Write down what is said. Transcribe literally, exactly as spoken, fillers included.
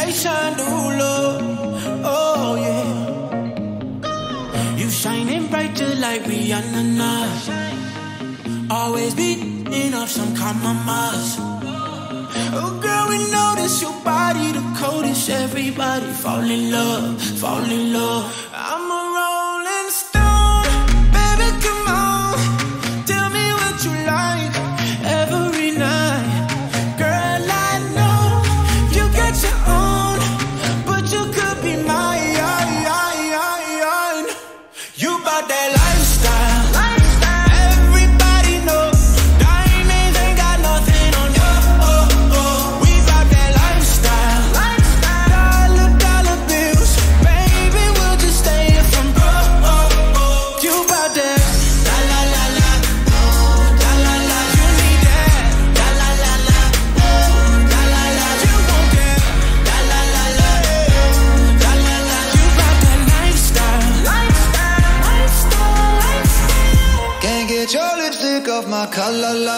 Jason Derulo, oh yeah. You shining bright just like Rihanna-na. Always beating up some compromise. Oh girl, we notice your body the coldest. Everybody fall in love, fall in love. I'm a rolling stone, baby, come on. Tell me what you like every night. Girl, I know you got your own, but you could be mine. You bout that lifestyle. Everybody know diamonds ain't got nothing on you. Oh, oh. We bout that lifestyle. Dollar, dollar bills, baby, we'll just stay here from broke. Oh, oh. You bout that la la la la, la la la. You need that la la la la, la la la. You want that la la la la, la la la. You bout that lifestyle. Can't get your lipstick off my collar.